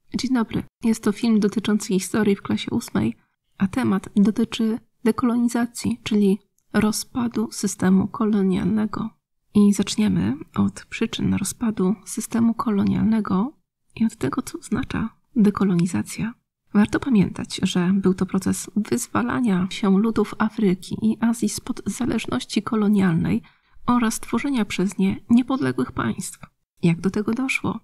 Dzień dobry. Jest to film dotyczący historii w klasie 8, a temat dotyczy dekolonizacji, czyli rozpadu systemu kolonialnego. I zaczniemy od przyczyn rozpadu systemu kolonialnego i od tego, co oznacza dekolonizacja. Warto pamiętać, że był to proces wyzwalania się ludów Afryki i Azji spod zależności kolonialnej oraz tworzenia przez nie niepodległych państw. Jak do tego doszło?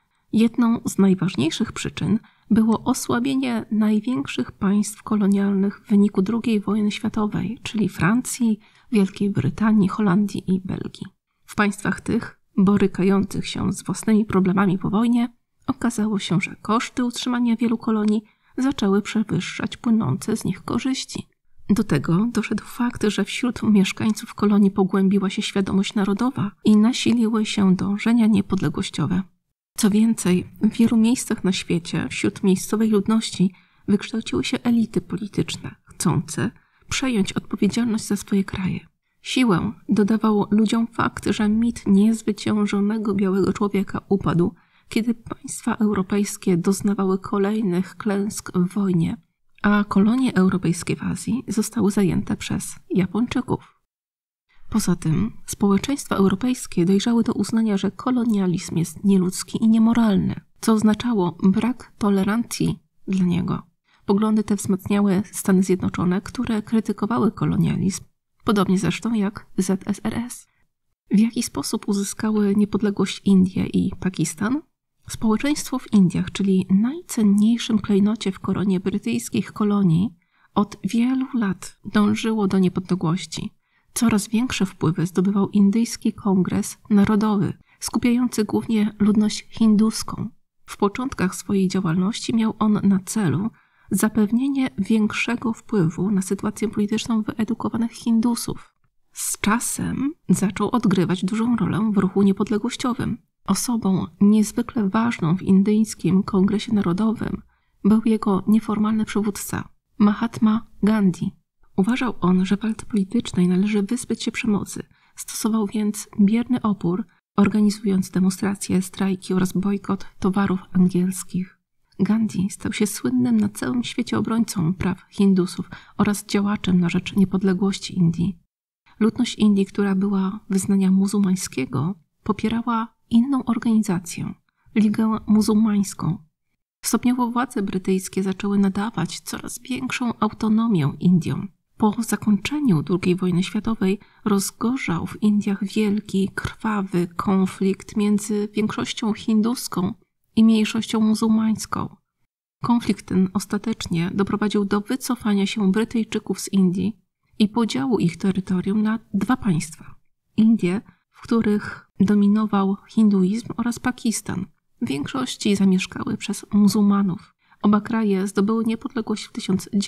Jedną z najważniejszych przyczyn było osłabienie największych państw kolonialnych w wyniku II wojny światowej, czyli Francji, Wielkiej Brytanii, Holandii i Belgii. W państwach tych, borykających się z własnymi problemami po wojnie, okazało się, że koszty utrzymania wielu kolonii zaczęły przewyższać płynące z nich korzyści. Do tego doszedł fakt, że wśród mieszkańców kolonii pogłębiła się świadomość narodowa i nasiliły się dążenia niepodległościowe. Co więcej, w wielu miejscach na świecie wśród miejscowej ludności wykształciły się elity polityczne, chcące przejąć odpowiedzialność za swoje kraje. Siłę dodawał ludziom fakt, że mit niezwyciężonego białego człowieka upadł, kiedy państwa europejskie doznawały kolejnych klęsk w wojnie, a kolonie europejskie w Azji zostały zajęte przez Japończyków. Poza tym społeczeństwa europejskie dojrzały do uznania, że kolonializm jest nieludzki i niemoralny, co oznaczało brak tolerancji dla niego. Poglądy te wzmacniały Stany Zjednoczone, które krytykowały kolonializm, podobnie zresztą jak ZSRS. W jaki sposób uzyskały niepodległość Indie i Pakistan? Społeczeństwo w Indiach, czyli najcenniejszym klejnocie w koronie brytyjskich kolonii, od wielu lat dążyło do niepodległości. Coraz większe wpływy zdobywał Indyjski Kongres Narodowy, skupiający głównie ludność hinduską. W początkach swojej działalności miał on na celu zapewnienie większego wpływu na sytuację polityczną wyedukowanych Hindusów. Z czasem zaczął odgrywać dużą rolę w ruchu niepodległościowym. Osobą niezwykle ważną w Indyjskim Kongresie Narodowym był jego nieformalny przywódca, Mahatma Gandhi. Uważał on, że w walce politycznej należy wyzbyć się przemocy. Stosował więc bierny opór, organizując demonstracje, strajki oraz bojkot towarów angielskich. Gandhi stał się słynnym na całym świecie obrońcą praw Hindusów oraz działaczem na rzecz niepodległości Indii. Ludność Indii, która była wyznania muzułmańskiego, popierała inną organizację, Ligę Muzułmańską. Stopniowo władze brytyjskie zaczęły nadawać coraz większą autonomię Indiom. Po zakończeniu II wojny światowej rozgorzał w Indiach wielki, krwawy konflikt między większością hinduską i mniejszością muzułmańską. Konflikt ten ostatecznie doprowadził do wycofania się Brytyjczyków z Indii i podziału ich terytorium na dwa państwa. Indie, w których dominował hinduizm, oraz Pakistan. W większości zamieszkały przez muzułmanów. Oba kraje zdobyły niepodległość w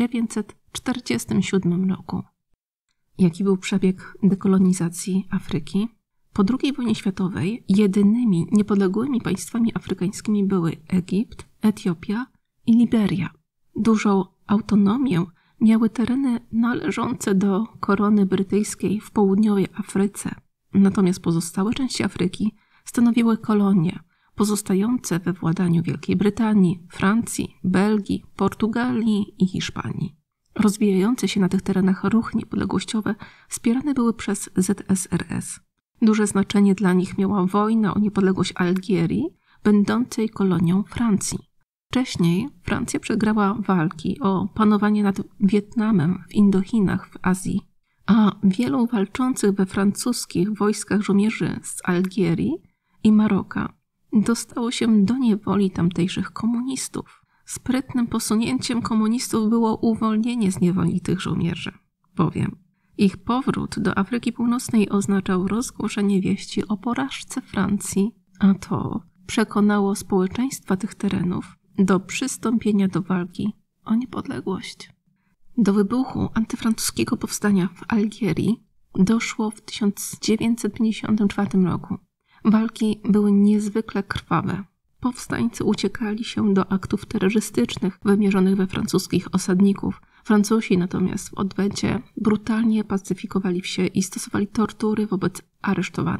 1947 roku. Jaki był przebieg dekolonizacji Afryki? Po II wojnie światowej jedynymi niepodległymi państwami afrykańskimi były Egipt, Etiopia i Liberia. Dużą autonomię miały tereny należące do korony brytyjskiej w południowej Afryce. Natomiast pozostałe części Afryki stanowiły kolonie pozostające we władaniu Wielkiej Brytanii, Francji, Belgii, Portugalii i Hiszpanii. Rozwijające się na tych terenach ruchy niepodległościowe wspierane były przez ZSRS. Duże znaczenie dla nich miała wojna o niepodległość Algierii, będącej kolonią Francji. Wcześniej Francja przegrała walki o panowanie nad Wietnamem w Indochinach w Azji, a wielu walczących we francuskich wojskach żołnierzy z Algierii i Maroka dostało się do niewoli tamtejszych komunistów. Sprytnym posunięciem komunistów było uwolnienie z niewoli tych żołnierzy, bowiem ich powrót do Afryki Północnej oznaczał rozgłoszenie wieści o porażce Francji, a to przekonało społeczeństwa tych terenów do przystąpienia do walki o niepodległość. Do wybuchu antyfrancuskiego powstania w Algierii doszło w 1954 roku. Walki były niezwykle krwawe. Powstańcy uciekali się do aktów terrorystycznych wymierzonych we francuskich osadników. Francuzi natomiast w odwecie brutalnie pacyfikowali wsie i stosowali tortury wobec aresztowanych.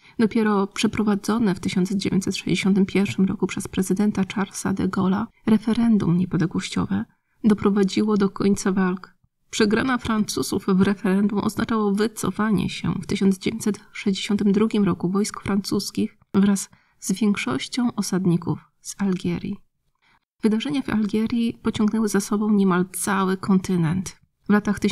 Dopiero przeprowadzone w 1961 roku przez prezydenta Charlesa de Gaulle'a referendum niepodległościowe doprowadziło do końca walk. Przegrana Francuzów w referendum oznaczało wycofanie się w 1962 roku wojsk francuskich wraz z większością osadników z Algierii. Wydarzenia w Algierii pociągnęły za sobą niemal cały kontynent. W latach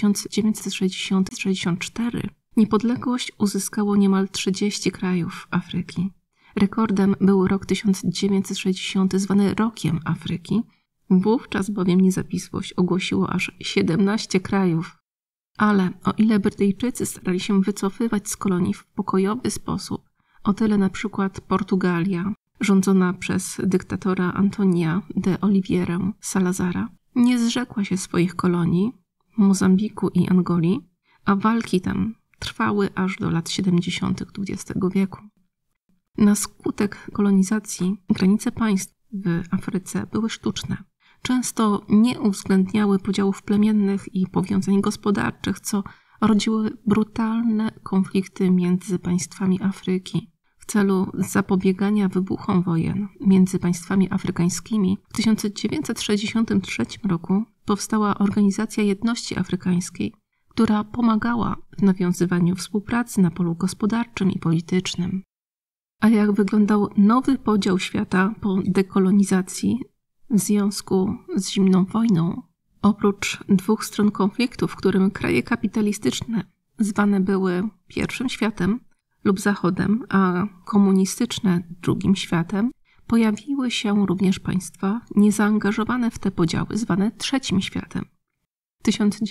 1960-64 niepodległość uzyskało niemal 30 krajów Afryki. Rekordem był rok 1960, zwany Rokiem Afryki. Wówczas bowiem niezawisłość ogłosiło aż 17 krajów. Ale o ile Brytyjczycy starali się wycofywać z kolonii w pokojowy sposób, o tyle na przykład Portugalia, rządzona przez dyktatora Antonia de Oliveirę Salazara, nie zrzekła się swoich kolonii Mozambiku i Angolii, a walki tam trwały aż do lat 70. XX wieku. Na skutek kolonizacji granice państw w Afryce były sztuczne. Często nie uwzględniały podziałów plemiennych i powiązań gospodarczych, co rodziły brutalne konflikty między państwami Afryki. W celu zapobiegania wybuchom wojen między państwami afrykańskimi w 1963 roku powstała Organizacja Jedności Afrykańskiej, która pomagała w nawiązywaniu współpracy na polu gospodarczym i politycznym. A jak wyglądał nowy podział świata po dekolonizacji w związku z zimną wojną? Oprócz dwóch stron konfliktu, w którym kraje kapitalistyczne zwane były pierwszym światem lub Zachodem, a komunistyczne drugim światem, pojawiły się również państwa niezaangażowane w te podziały, zwane trzecim światem. W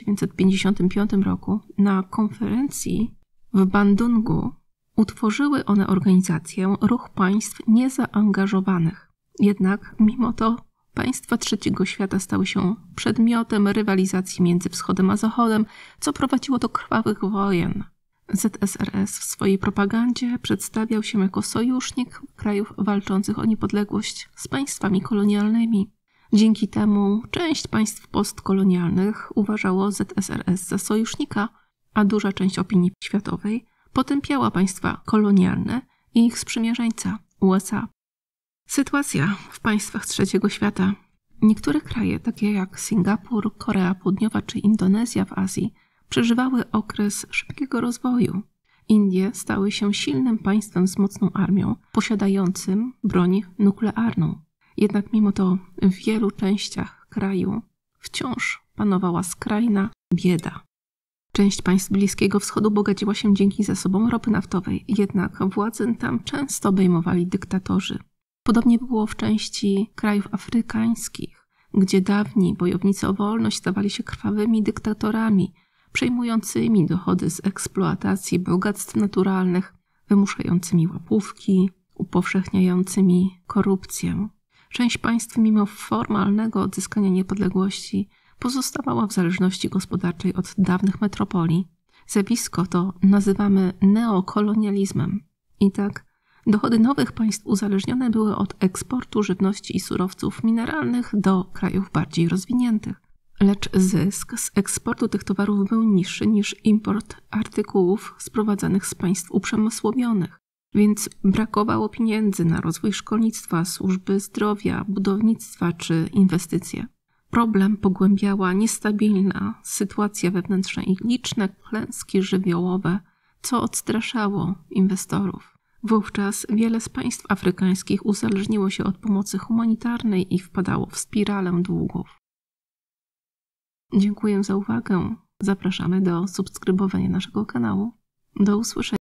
1955 roku na konferencji w Bandungu utworzyły one organizację Ruch Państw Niezaangażowanych. Jednak mimo to państwa trzeciego świata stały się przedmiotem rywalizacji między Wschodem a Zachodem, co prowadziło do krwawych wojen. ZSRS w swojej propagandzie przedstawiał się jako sojusznik krajów walczących o niepodległość z państwami kolonialnymi. Dzięki temu część państw postkolonialnych uważało ZSRS za sojusznika, a duża część opinii światowej potępiała państwa kolonialne i ich sprzymierzeńca USA. Sytuacja w państwach trzeciego świata. Niektóre kraje, takie jak Singapur, Korea Południowa czy Indonezja w Azji, przeżywały okres szybkiego rozwoju. Indie stały się silnym państwem z mocną armią, posiadającym broń nuklearną. Jednak mimo to w wielu częściach kraju wciąż panowała skrajna bieda. Część państw Bliskiego Wschodu bogaciła się dzięki zasobom ropy naftowej, jednak władzę tam często obejmowali dyktatorzy. Podobnie było w części krajów afrykańskich, gdzie dawni bojownicy o wolność stawali się krwawymi dyktatorami, przejmującymi dochody z eksploatacji bogactw naturalnych, wymuszającymi łapówki, upowszechniającymi korupcję. Część państw mimo formalnego odzyskania niepodległości pozostawała w zależności gospodarczej od dawnych metropolii. Zjawisko to nazywamy neokolonializmem. I tak dochody nowych państw uzależnione były od eksportu żywności i surowców mineralnych do krajów bardziej rozwiniętych. Lecz zysk z eksportu tych towarów był niższy niż import artykułów sprowadzanych z państw uprzemysłowionych, więc brakowało pieniędzy na rozwój szkolnictwa, służby zdrowia, budownictwa czy inwestycje. Problem pogłębiała niestabilna sytuacja wewnętrzna i liczne klęski żywiołowe, co odstraszało inwestorów. Wówczas wiele z państw afrykańskich uzależniło się od pomocy humanitarnej i wpadało w spiralę długów. Dziękuję za uwagę. Zapraszamy do subskrybowania naszego kanału. Do usłyszenia.